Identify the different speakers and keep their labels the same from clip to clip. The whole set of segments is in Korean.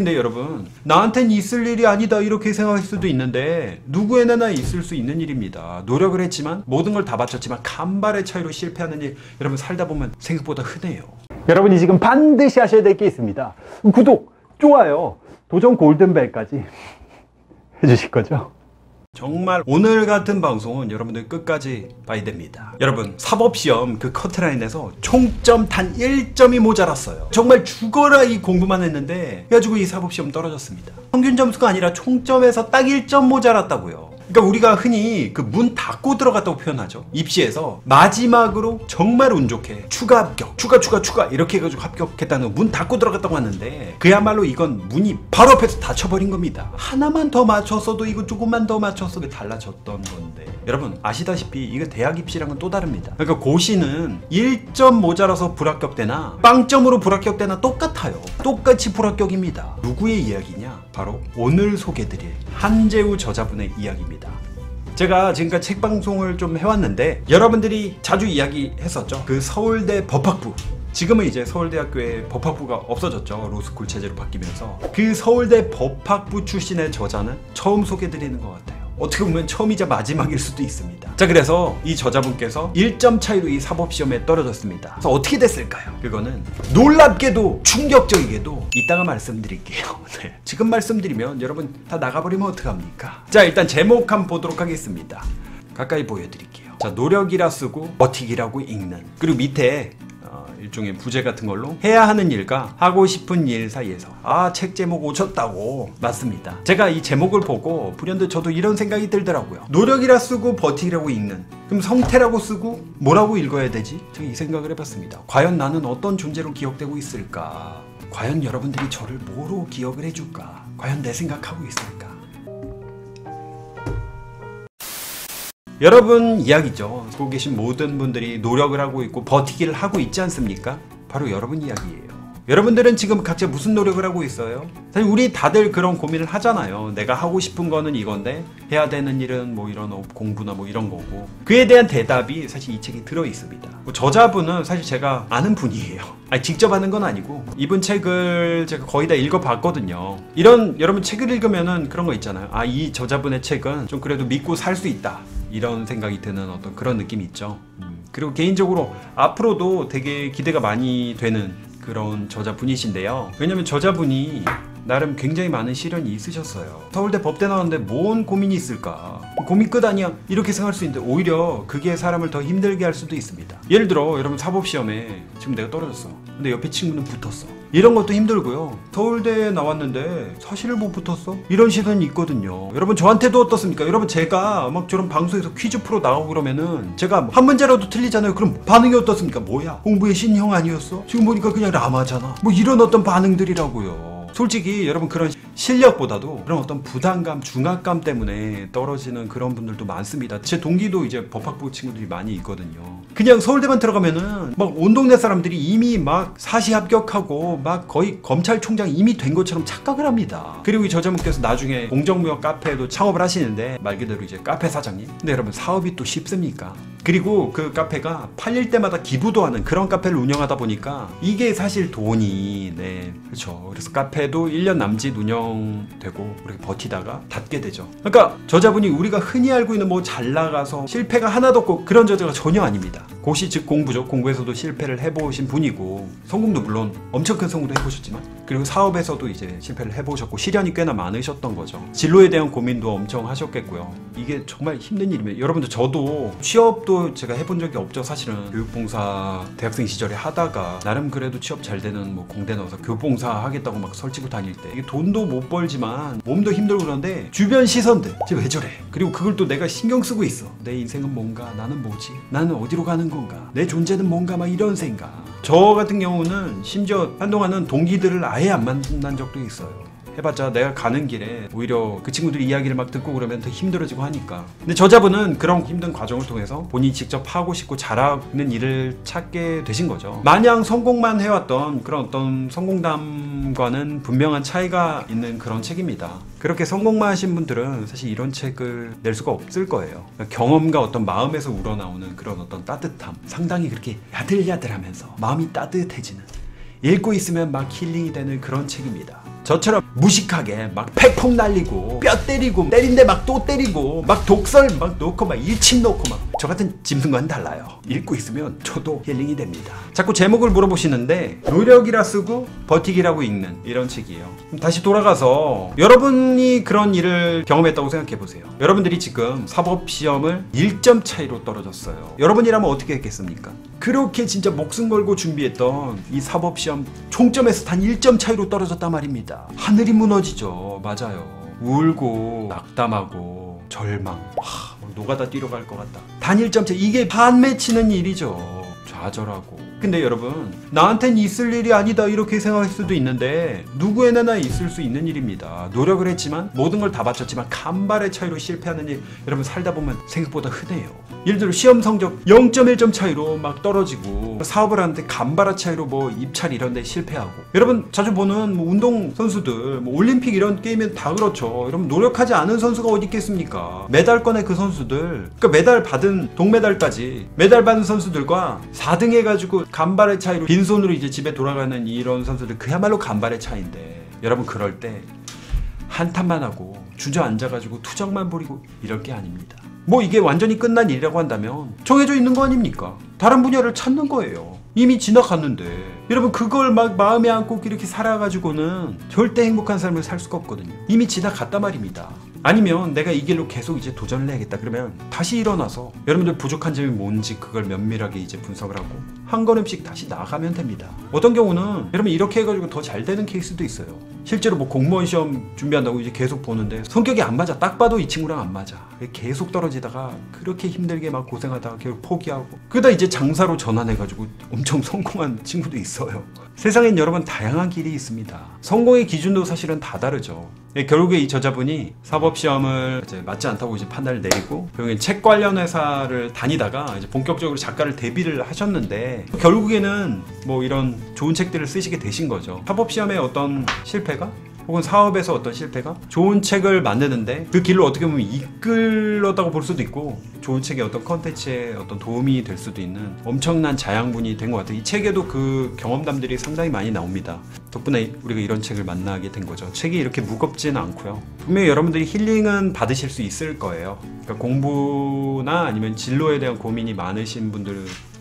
Speaker 1: 근데 여러분, 나한텐 있을 일이 아니다 이렇게 생각할 수도 있는데 누구에게나 있을 수 있는 일입니다. 노력을 했지만 모든 걸 다 바쳤지만 간발의 차이로 실패하는 일, 여러분 살다 보면 생각보다 흔해요.
Speaker 2: 여러분이 지금 반드시 하셔야 될 게 있습니다. 구독, 좋아요, 도전 골든벨까지 해주실 거죠?
Speaker 1: 정말 오늘 같은 방송은 여러분들 끝까지 봐야 됩니다. 여러분, 사법시험 그 커트라인에서 총점 단 1점이 모자랐어요. 정말 죽어라 이 공부만 했는데 그래가지고 이 사법시험 떨어졌습니다. 평균 점수가 아니라 총점에서 딱 1점 모자랐다고요. 그러니까 우리가 흔히 그 문 닫고 들어갔다고 표현하죠. 입시에서 마지막으로 정말 운 좋게 추가 합격, 추가 이렇게 해가지고 합격했다는 문 닫고 들어갔다고 하는데 그야말로 이건 문이 바로 앞에서 닫혀버린 겁니다. 하나만 더 맞췄어도 이거 조금만 더 맞췄어도 달라졌던 건데, 여러분 아시다시피 이거 대학 입시랑은 또 다릅니다. 그러니까 고시는 1점 모자라서 불합격되나 빵점으로 불합격되나 똑같아요. 똑같이 불합격입니다. 누구의 이야기냐? 바로 오늘 소개드릴 한재우 저자분의 이야기입니다. 제가 지금까지 책 방송을 좀 해왔는데 여러분들이 자주 이야기했었죠. 그 서울대 법학부, 지금은 이제 서울대학교에 법학부가 없어졌죠. 로스쿨 체제로 바뀌면서. 그 서울대 법학부 출신의 저자는 처음 소개드리는 것 같아요. 어떻게 보면 처음이자 마지막일 수도 있습니다. 자, 그래서 이 저자분께서 1점 차이로 이 사법시험에 떨어졌습니다. 그래서 어떻게 됐을까요? 그거는 놀랍게도 충격적이게도 이따가 말씀드릴게요. 네. 지금 말씀드리면 여러분 다 나가버리면 어떡합니까? 자, 일단 제목 한번 보도록 하겠습니다. 가까이 보여드릴게요. 자, 노력이라 쓰고 버티기라고 읽는, 그리고 밑에 일종의 부제 같은 걸로 해야 하는 일과 하고 싶은 일 사이에서. 책 제목 오셨다고. 맞습니다. 제가 이 제목을 보고 불현듯 저도 이런 생각이 들더라고요. 노력이라 쓰고 버티기라고 읽는, 그럼 성태라고 쓰고 뭐라고 읽어야 되지? 제가 이 생각을 해봤습니다. 과연 나는 어떤 존재로 기억되고 있을까? 과연 여러분들이 저를 뭐로 기억을 해줄까? 과연 내 생각하고 있을까? 여러분 이야기죠. 보고 계신 모든 분들이 노력을 하고 있고 버티기를 하고 있지 않습니까? 바로 여러분 이야기예요. 여러분들은 지금 각자 무슨 노력을 하고 있어요? 사실 우리 다들 그런 고민을 하잖아요. 내가 하고 싶은 거는 이건데 해야 되는 일은 뭐 이런 공부나 뭐 이런 거고, 그에 대한 대답이 사실 이 책에 들어 있습니다. 저자분은 사실 제가 아는 분이에요. 직접 하는 건 아니고 이분 책을 제가 거의 다 읽어봤거든요. 이런 여러분 책을 읽으면은 그런 거 있잖아요. 이 저자분의 책은 좀 그래도 믿고 살 수 있다, 이런 생각이 드는 어떤 그런 느낌이 있죠. 그리고 개인적으로 앞으로도 되게 기대가 많이 되는 그런 저자분이신데요. 왜냐면 저자분이 나름 굉장히 많은 시련이 있으셨어요. 서울대 법대 나왔는데 뭔 고민이 있을까? 고민 끝 아니야? 이렇게 생각할 수 있는데 오히려 그게 사람을 더 힘들게 할 수도 있습니다. 예를 들어 여러분 사법시험에 지금 내가 떨어졌어. 근데 옆에 친구는 붙었어. 이런 것도 힘들고요. 서울대에 나왔는데 사실을 못 붙었어? 이런 시선이 있거든요. 여러분 저한테도 어떻습니까? 여러분 제가 막 저런 방송에서 퀴즈 프로 나오고 그러면은 제가 한 문제라도 틀리잖아요. 그럼 반응이 어떻습니까? 뭐야? 공부의 신형 아니었어? 지금 보니까 그냥 라마잖아. 뭐 이런 어떤 반응들이라고요. 솔직히 여러분 그런 실력보다도 그런 어떤 부담감, 중압감 때문에 떨어지는 그런 분들도 많습니다. 제 동기도 이제 법학부 친구들이 많이 있거든요. 그냥 서울대만 들어가면은 막 온 동네 사람들이 이미 막 사시 합격하고 막 거의 검찰총장 이미 된 것처럼 착각을 합니다. 그리고 이 저자분께서 나중에 공정무역 카페에도 창업을 하시는데 말 그대로 이제 카페 사장님. 근데 여러분 사업이 또 쉽습니까? 그리고 그 카페가 팔릴 때마다 기부도 하는 그런 카페를 운영하다 보니까 사실 돈이, 네, 그렇죠. 그래서 카페도 1년 남짓 운영되고 그렇게 버티다가 닫게 되죠. 그러니까 저자분이 우리가 흔히 알고 있는 뭐 잘 나가서 실패가 하나도 없고 그런 저자가 전혀 아닙니다. 고시 즉 공부죠. 공부에서도 실패를 해보신 분이고, 성공도 물론 엄청 큰 성공도 해보셨지만, 그리고 사업에서도 이제 실패를 해보셨고 시련이 꽤나 많으셨던 거죠. 진로에 대한 고민도 엄청 하셨겠고요. 이게 정말 힘든 일이에요. 여러분들 저도 취업도 제가 해본 적이 없죠. 사실은 교육봉사 대학생 시절에 하다가 나름 그래도 취업 잘 되는 뭐 공대 나와서 교육봉사 하겠다고 막 설치고 다닐 때 이게 돈도 못 벌지만 몸도 힘들고 그런데 주변 시선들, 쟤 왜 저래? 그리고 그걸 또 내가 신경 쓰고 있어. 내 인생은 뭔가? 나는 뭐지? 나는 어디로 가는 건가? 내 존재는 뭔가? 막 이런 생각. 저 같은 경우는 심지어 한동안은 동기들을 아예 안 만난 적도 있어요. 해봤자 내가 가는 길에 오히려 그 친구들이 이야기를 막 듣고 그러면 더 힘들어지고 하니까. 근데 저자분은 그런 힘든 과정을 통해서 본인이 직접 하고 싶고 잘하는 일을 찾게 되신 거죠. 마냥 성공만 해왔던 그런 어떤 성공담과는 분명한 차이가 있는 그런 책입니다. 그렇게 성공만 하신 분들은 사실 이런 책을 낼 수가 없을 거예요. 경험과 어떤 마음에서 우러나오는 그런 어떤 따뜻함, 상당히 그렇게 야들야들하면서 마음이 따뜻해지는, 읽고 있으면 막 힐링이 되는 그런 책입니다. 저처럼 무식하게 막 팩폭 날리고 뼈 때리고 때린데 막 또 때리고 막 독설 막 놓고 막 일침 놓고 막 저 같은 짐승과는 달라요. 읽고 있으면 저도 힐링이 됩니다. 자꾸 제목을 물어보시는데 노력이라 쓰고 버티기라고 읽는 이런 책이에요. 그럼 다시 돌아가서 여러분이 그런 일을 경험했다고 생각해 보세요. 여러분들이 지금 사법시험을 1점 차이로 떨어졌어요. 여러분이라면 어떻게 했겠습니까? 그렇게 진짜 목숨 걸고 준비했던 이 사법시험 총점에서 단 1점 차이로 떨어졌단 말입니다. 하늘이 무너지죠. 맞아요. 울고 낙담하고 절망, 노가다 뛰러 갈 것 같다. 단 1점 차이, 이게 반 맺히는 일이죠. 좌절하고. 근데 여러분, 나한텐 있을 일이 아니다 이렇게 생각할 수도 있는데 누구에게나 있을 수 있는 일입니다. 노력을 했지만 모든 걸 다 바쳤지만 간발의 차이로 실패하는 일, 여러분 살다 보면 생각보다 흔해요. 예를 들어 시험 성적 0.1점 차이로 막 떨어지고 사업을 하는데 간발의 차이로 뭐 입찰 이런 데 실패하고, 여러분 자주 보는 뭐 운동 선수들, 뭐 올림픽 이런 게임은 다 그렇죠. 여러분 노력하지 않은 선수가 어디 있겠습니까? 메달권의 그 선수들, 그러니까 메달 받은 동메달까지 메달 받은 선수들과 4등 해가지고 간발의 차이로 빈손으로 이제 집에 돌아가는 이런 선수들, 그야말로 간발의 차이인데, 여러분 그럴 때 한탄만 하고 주저앉아가지고 투정만 부리고 이럴 게 아닙니다. 뭐 이게 완전히 끝난 일이라고 한다면 정해져 있는 거 아닙니까? 다른 분야를 찾는 거예요. 이미 지나갔는데 여러분 그걸 막 마음에 안고 이렇게 살아가지고는 절대 행복한 삶을 살 수가 없거든요. 이미 지나갔단 말입니다. 아니면 내가 이 길로 계속 이제 도전을 해야겠다 그러면 다시 일어나서 여러분들 부족한 점이 뭔지 그걸 면밀하게 이제 분석을 하고 한 걸음씩 다시 나아가면 됩니다. 어떤 경우는 여러분 이렇게 해가지고 더 잘 되는 케이스도 있어요. 실제로 뭐 공무원 시험 준비한다고 이제 계속 보는데 성격이 안 맞아. 딱 봐도 이 친구랑 안 맞아. 계속 떨어지다가 그렇게 힘들게 막 고생하다가 결국 포기하고, 그러다 이제 장사로 전환해가지고 엄청 성공한 친구도 있어요. 세상엔 여러분 다양한 길이 있습니다. 성공의 기준도 사실은 다 다르죠. 결국에 이 저자분이 사법시험을 이제 맞지 않다고 이제 판단을 내리고 결국엔 책 관련 회사를 다니다가 이제 본격적으로 작가를 데뷔를 하셨는데, 결국에는 뭐 이런 좋은 책들을 쓰시게 되신 거죠. 사법시험의 어떤 실패가 혹은 사업에서 어떤 실패가 좋은 책을 만드는데 그 길로 어떻게 보면 이끌었다고 볼 수도 있고, 좋은 책의 어떤 컨텐츠에 어떤 도움이 될 수도 있는 엄청난 자양분이 된 것 같아요. 이 책에도 그 경험담들이 상당히 많이 나옵니다. 덕분에 우리가 이런 책을 만나게 된 거죠. 책이 이렇게 무겁지는 않고요. 분명히 여러분들이 힐링은 받으실 수 있을 거예요. 그러니까 공부나 아니면 진로에 대한 고민이 많으신 분들이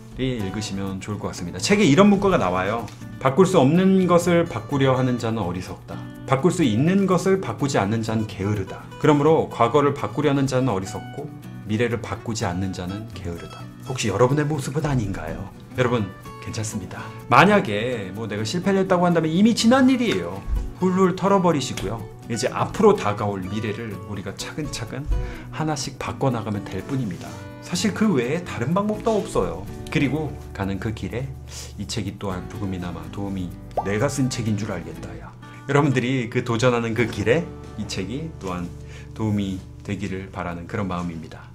Speaker 1: 읽으시면 좋을 것 같습니다. 책에 이런 문구가 나와요. 바꿀 수 없는 것을 바꾸려 하는 자는 어리석다. 바꿀 수 있는 것을 바꾸지 않는 자는 게으르다. 그러므로 과거를 바꾸려는 자는 어리석고 미래를 바꾸지 않는 자는 게으르다. 혹시 여러분의 모습은 아닌가요? 여러분 괜찮습니다. 만약에 뭐 내가 실패를 했다고 한다면 이미 지난 일이에요. 훌훌 털어버리시고요. 이제 앞으로 다가올 미래를 우리가 차근차근 하나씩 바꿔나가면 될 뿐입니다. 사실 그 외에 다른 방법도 없어요. 그리고 가는 그 길에 이 책이 또한 조금이나마 도움이, 내가 쓴 책인 줄 알겠다 야. 여러분들이 그 도전하는 그 길에 이 책이 또한 도움이 되기를 바라는 그런 마음입니다.